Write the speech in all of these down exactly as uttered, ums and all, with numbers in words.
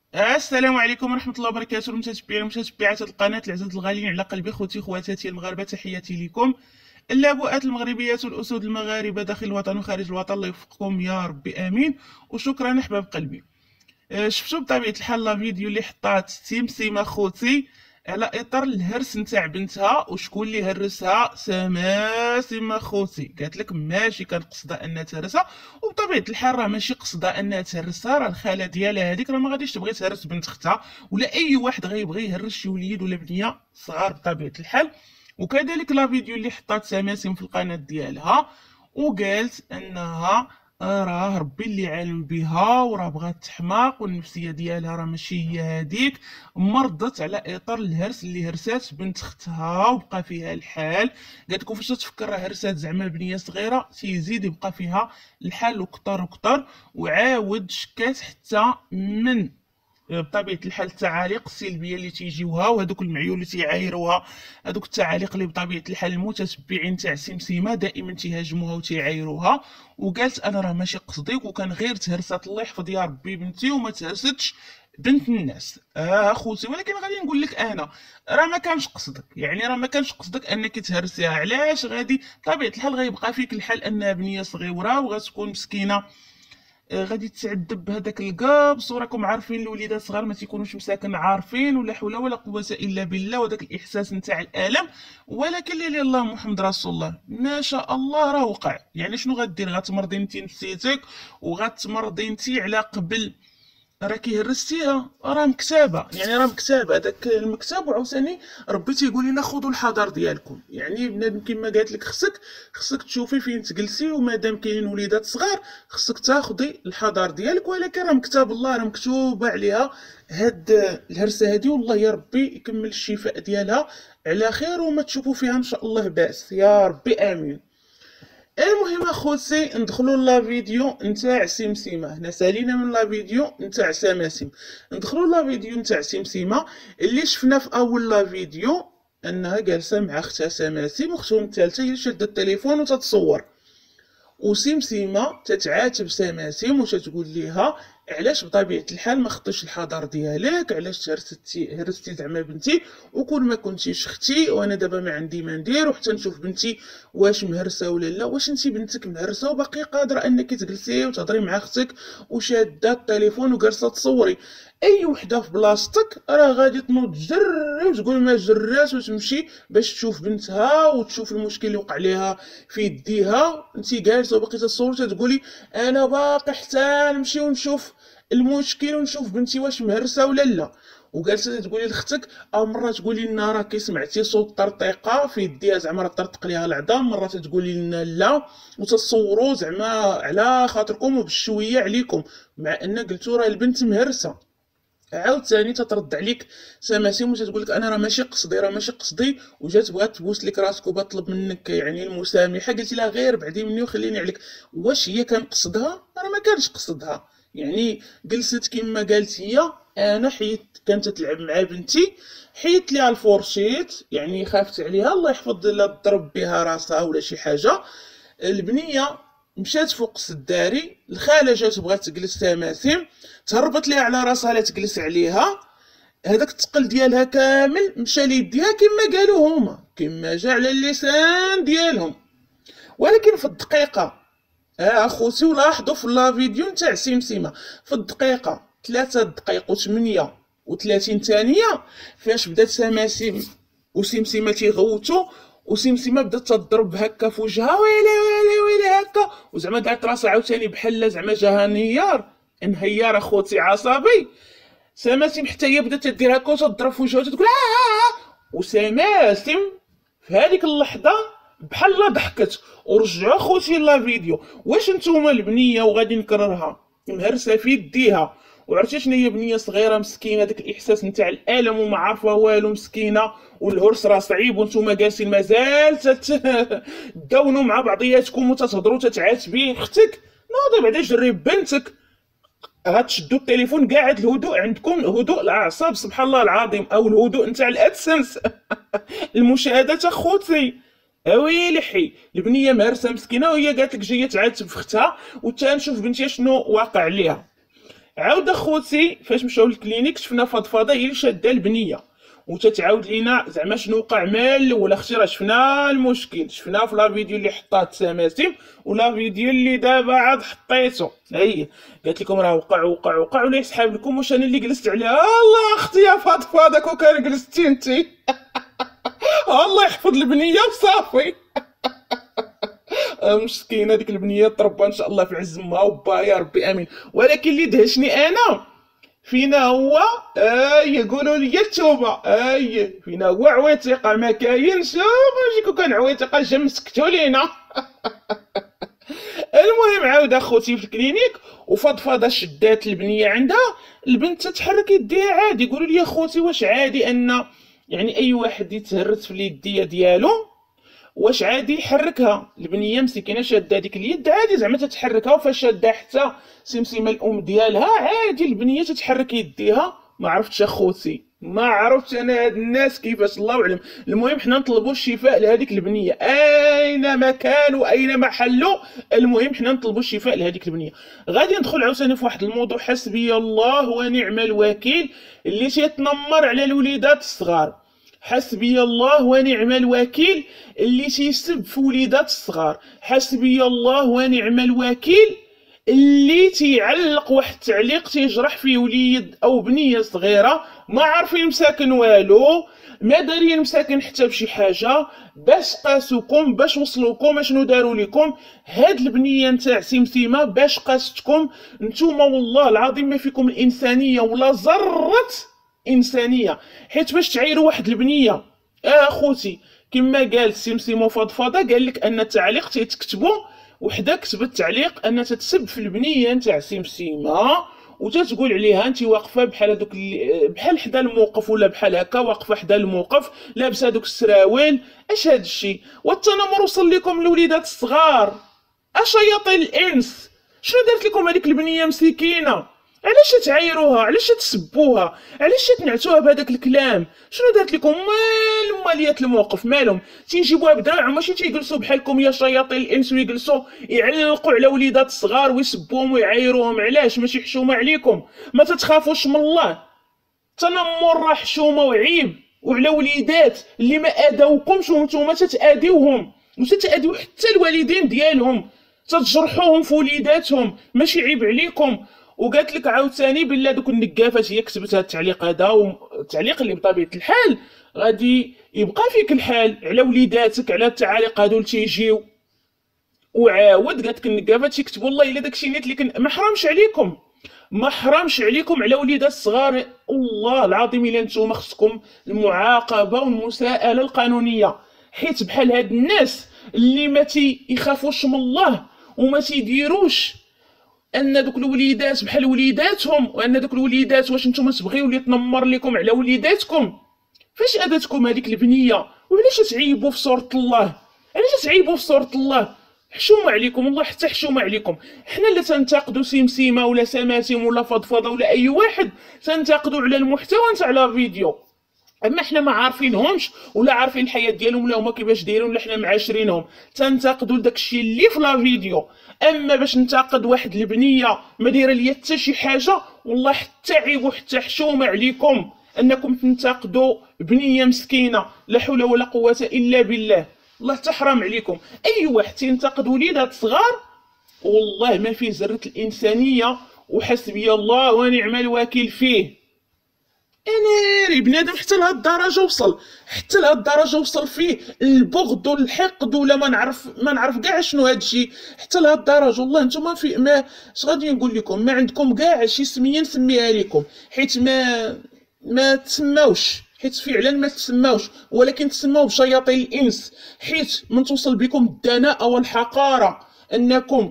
السلام عليكم ورحمة الله وبركاته المتتبعين ومتتبعات القناة العزاز الغاليين على قلبي، خوتي خواتاتي المغاربة، تحياتي لكم. اللابؤات المغربيات والأسود المغاربة داخل الوطن وخارج الوطن، الله يوفقكم يا ربي آمين. وشكرا أحباب قلبي. آه، شفتوا بطبيعة الحال لا فيديو اللي حطات سمسمة خوتي على اطار الهرس نتاع بنتها، وشكون اللي هرسها؟ سماسمة خوتي. قالت لك ماشي كان قصدها انها تهرسها، وبطبيعة الحال راه ماشي قصدها انها تهرسها، راه الخالة ديالها هذيك راه ما غاديش تبغي تهرس بنت اختها، ولا اي واحد غيبغي يهرس شي وليد ولا بنية صغار بطبيعة الحال. وكذلك لا فيديو اللي حطات سماسم في القناة ديالها وقالت انها راه ربي اللي عالم بها، وراه بغات تحماق، والنفسيه ديالها راه ماشي هي هذيك، مرضت على اطار الهرس اللي هرسات بنت اختها وبقى فيها الحال. قالت لكم فاش تفكر راه هرسات زعما بنيه صغيره تيزيد يبقى فيها الحال وكتر وكتر. وعاود شكات حتى من بطبيعه الحال التعاليق السلبيه اللي تيجيوها، وهذوك المعيول اللي تيعايروها، هذوك التعاليق اللي بطبيعه الحال المتتبعين تاع سمسمه دائما تيهاجموها وتيعايروها. وقالت انا راه ماشي قصدي، وكان غير تهرست الله يحفظ يا ربي بنتي وما تهرستش بنت الناس. اه خوتي، ولكن غادي نقول لك انا راه ما كانش قصدك، يعني راه ما كانش قصدك انك تهرسيها. علاش؟ غادي بطبيعه الحال غيبقى فيك الحال انها بنيه صغيره وغتكون مسكينه، آه، غادي تعذب بهذاك القابص، وراكم عارفين الوليدات صغار ما تيكونوش مساكن عارفين ولا حول ولا قوه الا بالله، وداك الاحساس نتاع الالم. ولكن لا اله الا الله محمد رسول الله، ما شاء الله راه وقع. يعني شنو غدير؟ غتمرضي انت نفسيتك وغتمرضي انت على قبل راه كيهرستيها، راه مكتابه، يعني راه مكتابه هذاك المكتب. وعاوتاني ربي تيقول لنا خذوا الحذر ديالكم، يعني بنادم كما قالت لك خصك خصك تشوفي فين تجلسي، ومادام كاينين وليدات صغار خصك تاخذي الحذر ديالك. ولكن راه مكتاب الله، راه مكتوبه عليها هاد الهرسه هادي، والله يا ربي يكمل الشفاء ديالها على خير، وما تشوفوا فيها ان شاء الله باس يا ربي امين. المهم اخوتي ندخلوا لا فيديو نتاع سمسمه. هنا سالينا من لا فيديو نتاع سماسم، ندخلوا لا فيديو نتاع سمسمه اللي شفنا في اول لا فيديو انها جالسه مع اختها سماسم، واختهم الثالثه هي شاده التليفون وتتصور. وسمسمه تتعاتب سماسم وتتقول ليها علاش بطبيعه الحال ما خطيش الحذر ديالك، علاش هرستي هرستي زعما بنتي وكون ما كنتيش اختي، وانا دابا ما عندي ما ندير، وحتى نشوف بنتي واش مهرسه ولا لا. واش انت بنتك مهرسه وباقي قادره انك تجلسي وتهضري مع اختك وشاده التليفون وجالسه تصوري؟ اي وحده في بلاصتك راه غادي تنوض تجري وتقول ما جرات وتمشي باش تشوف بنتها وتشوف المشكل اللي وقع ليها في يديها. انت جالسه وباقي تصور تقولي انا باقي حتى نمشي ونشوف المشكل ونشوف بنتي واش مهرسه ولا لا. وجالسه تقولي لختك، او مره تقولي لنا راكي سمعتي صوت طرطيقه في يديها زعما راه طرطق ليها العظام، مره تقولي لنا لا، وتصوروا زعما على خاطركم وبالشويه عليكم، مع ان قلتوا راه البنت مهرسه. عاوتاني تترد عليك سماسم وتتقول لك انا راه ماشي قصدي، راه ماشي قصدي، وجات بغات تبوس لك راسك وبغات تطلب منك يعني المسامحه. قلتي لها غير بعدي مني وخليني عليك. واش هي كان قصدها؟ راه ما كانش قصدها، يعني جلست كما قالت هي. انا حيت كانت تلعب مع بنتي، حيت ليها الفورشيت، يعني خافت عليها الله يحفظ لا تضرب بها راسها ولا شي حاجه. البنيه مشات فوق السداري، الخاله جات بغات تجلس سماسم، تهربت ليها على راسها لا تجلس عليها. هذاك الثقل ديالها كامل مشى ليديها كما قالوا هما، كما جا على اللسان ديالهم. ولكن في الدقيقه، اه اخوتي ولاحظوا في لا فيديو نتاع سمسمه، في الدقيقه ثلاثة دقائق وثمانية وثلاثين ثانيه فاش بدات سماسم وسمسمه تيغوتوا، وسمسمه بدات تضرب هكا في وجهها ويلي ويلي ويلي هكا، وزعما دارت راسها عاوتاني بحال زعما جاها انهيار، انهيار اخوتي عصبي. سماسم حتى هي بدات تدير هكا وتضرب في وجهها وتقول اه. وسماسم في هذيك اللحظه بحال لا ضحكت. ورجعوا خوتي لا فيديو، واش نتوما البنيه وغادي نكررها مهرسه في يديها، وعرفتي شنو هي بنيه صغيره مسكينه، داك الاحساس نتاع الالم وما عارفه والو مسكينه، والهرس راه صعيب وانتوما جالسين مازال تداونوا مع بعضياتكم وتتهضروا تتعاتبي اختك. نوضي بعدا جرب بنتك، غتشدوا التليفون قاعد الهدوء عندكم، هدوء الاعصاب سبحان الله العظيم، او الهدوء نتاع الادسنس المشاهدات اخوتي. اويلي حي البنيه مهرسه مسكينه، وهي قالت لك جايه تعاتب في اختها، وتا نشوف بنتي شنو واقع ليها. عاود اخوتي فاش مشاو للكلينيك شفنا فضفاضه هي اللي شاده البنيه، وتتعاود لينا زعما شنو وقع مع الاول. اختي راه شفنا المشكل، شفنا في لا فيديو اللي حطات التماثيل ولا فيديو اللي دابا عاد حطيته. هي قالت لكم راه وقع وقع وقع ولا يسحاب لكم، واش انا اللي جلست عليها؟ الله اختي يا فضفاضه كون كان جلستي انتي الله يحفظ البنيه وصافي. مسكينه ديك البنيه تربى ان شاء الله في عز امها وباها يا ربي امين. ولكن اللي دهشني انا فينا هو اي يقولوا لي التوبه، اي فينا هو عويتقه ما كاينش. ماشي كون كان عويتقه جا مسكتو لينا. المهم عاود اخوتي في الكلينيك وفضفضه شدات البنيه عندها، البنت تتحرك يديها عادي. يقولوا لي اخوتي واش عادي ان يعني اي واحد يتهرس في اليديه ديالو واش عادي يحركها؟ البنيه مسكينه شاده ديك اليد عادي زعما تتحركها، وفاش شاده حتى سمسمه الام ديالها عادي البنيه تتحرك يديها. ما عرفتش اخوتي، ما عرفتش انا هاد الناس كيفاش، الله اعلم. المهم حنا نطلبوا الشفاء لهذيك البنيه اينما كان واينما حلوا، المهم حنا نطلبوا الشفاء لهذيك البنيه. غادي ندخل عاوتاني في واحد الموضوع حسبي الله ونعم الوكيل اللي تيتنمر على الوليدات الصغار. حسبي الله ونعم الوكيل اللي تيسب في وليدات الصغار. حسبي الله ونعم الوكيل اللي تيعلق واحد التعليق تيجرح فيه وليد او بنيه صغيره ما عارفين مساكن والو، ما دارين مساكن حتى بشي حاجه، باش قاسوكم باش وصلوكم اشنو داروا لكم. هاد البنيه نتاع سمسمه باش قاستكم نتوما والله العظيم ما فيكم الانسانيه ولا ذره انسانيه. حيت باش تعايروا واحد البنيه اه اخوتي كما قال سمسمه فضفاضه قال لك ان التعليق تيتكتبوا، وحده كتبت تعليق ان تتسب في البنيه نتاع سمسمه وتتقول عليها انت واقفه بحال هذوك بحال حدا الموقف ولا بحال هكا واقفه حدا الموقف لابسه دوك السراويل. اش هاد الشيء؟ والتنمر وصل لكم الوليدات الصغار. اشياطين الانس شنو دارت لكم هذيك البنيه مسكينه؟ علاش تعايروها؟ علاش تسبوها؟ علاش تنعتوها بهذاك الكلام؟ شنو دارت لكم؟ مال ماليات الموقف مالهم؟ تيجيبوها بدراعهم ماشي تيجلسوا بحالكم يا شياطين الانس ويجلسوا يعلقوا على وليدات الصغار ويسبوهم ويعايروهم. علاش؟ ماشي حشومه عليكم؟ ما تتخافوش من الله؟ تنمر راه حشومه وعيب، وعلى وليدات اللي ما اداوكمش وانتم تتاديوهم وتتاديو حتى الوالدين ديالهم، تتجرحوهم في وليداتهم، ماشي عيب عليكم. وقالت لك عاوتاني بلا دوك النقافات هي كتبت هذا التعليق هذا، والتعليق اللي بطبيعه الحال غادي يبقى فيك الحال على وليداتك على التعاليق هادو اللي تيجيو. وعاود قالت لك النقافات يكتبوا والله الا داكشي نيت، لكن ما حرامش عليكم، ما حرامش عليكم على وليدات الصغار. والله العظيم الا نتوما خصكم المعاقبه والمساءله القانونيه، حيت بحال هاد الناس اللي ما تيخافوش من الله وما تيديروش ان دوك الوليدات بحال وليداتهم، وان دوك الوليدات واش نتوما تبغيو اللي يتنمر لكم على وليداتكم؟ فاش اذاتكم هذيك البنيه؟ وعلاش تعيبوا في صوره الله؟ علاش تعيبوا في صوره الله؟ حشومه عليكم والله، حتى حشومه عليكم. حنا اللي تنتقدوا سمسمه ولا سماسم ولا فضفضه ولا اي واحد تنتقدوا على المحتوى نتاع لا فيديو، اما حنا ما عارفينهمش ولا عارفين الحياه ديالهم ولا هما كيفاش دايرين ولا حنا معاشرينهم، تنتقدوا داكشي اللي في لا فيديو. اما باش ننتقد واحد البنيه ما دايره ليا حتى شي حاجه، والله حتى عيب وحتى حشومه عليكم انكم تنتقدوا بنيه مسكينه. لا حول ولا قوه الا بالله، والله حتى حرام عليكم. اي واحد تينتقد وليدات صغار والله ما فيه ذره الانسانيه، وحسبي الله ونعم الوكيل فيه. انا بنادم حتى لهاد الدرجه وصل، حتى لهاد الدرجه وصل فيه البغض والحقد ولا ما نعرف ما نعرف كاع شنو هادشي، حتى لهاد الدرجه. والله نتوما في ما اش غادي نقول لكم، ما عندكم كاع شي سميه نسميها لكم، حيت ما ما تسماوش، حيت فعلا ما تسماوش، ولكن تسماو بشياطين الانس، حيت من توصل بكم الدناءه والحقاره انكم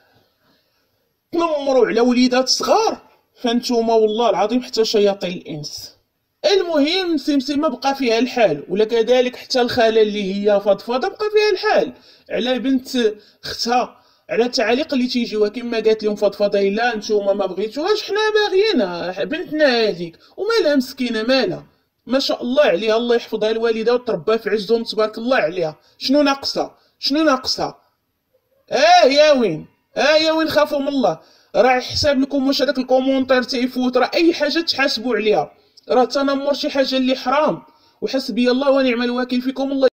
تنمروا على وليدات صغار، فانتوما والله العظيم حتى شياطين الانس. المهم سمسمه بقى فيها الحال، ولا كذلك حتى الخاله اللي هي فضفاضه بقى فيها الحال على بنت اختها، على التعاليق اللي تيجيوها كما قالت لهم فضفاضه لا نتوما ما بغيتوهاش حنا باغيينها بنتنا هذيك، ومالها مسكينه مالها ما شاء الله عليها، الله يحفظها الوالده وتربى في عزهم تبارك الله عليها. شنو ناقصها؟ شنو ناقصها؟ اه يا وين اه يا وين خافوا من الله. راه يحسب لكم واش هذاك الكومونتير تيفوت، راه اي حاجه تحاسبوا عليها، راه التنمر شي حاجه اللي حرام. وحسبي الله ونعم الوكيل فيكم. الله